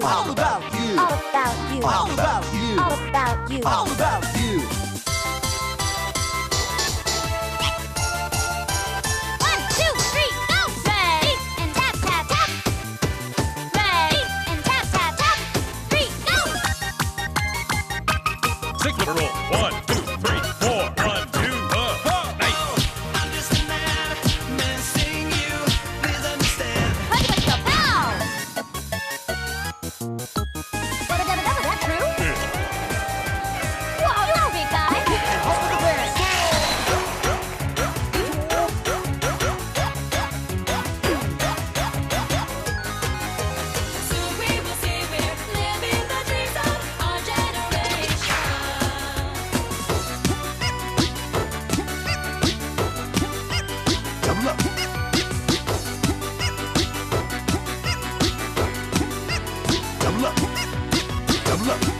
All about you. All about you. All about you. All about you. All about you. 1, 2, 3, go! Ready and tap tap tap. Ready and tap tap tap. 3, go! Six-flipper roll. 1, 2, 3, 4. 1, 2, nice. I'm just a man missing you. Please understand. Let's go, pow! That's true. Whoa, you're a big guy. And hope for the best. Soon we will see we're living the dreams of our generation. Double up. Double up. Double up.